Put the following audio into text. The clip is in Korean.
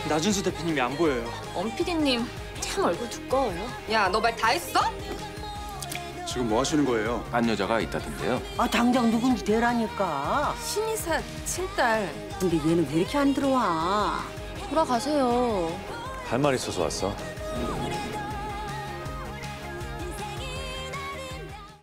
나준수 대표님이 안 보여요. 엄 PD님 참 얼굴 두꺼워요. 야, 너 말 다 했어? 지금 뭐 하시는 거예요? 딴 여자가 있다던데요. 아 당장 누군지 대라니까. 신이사 친딸. 근데 얘는 왜 이렇게 안 들어와? 돌아가세요. 할 말 있어서 왔어.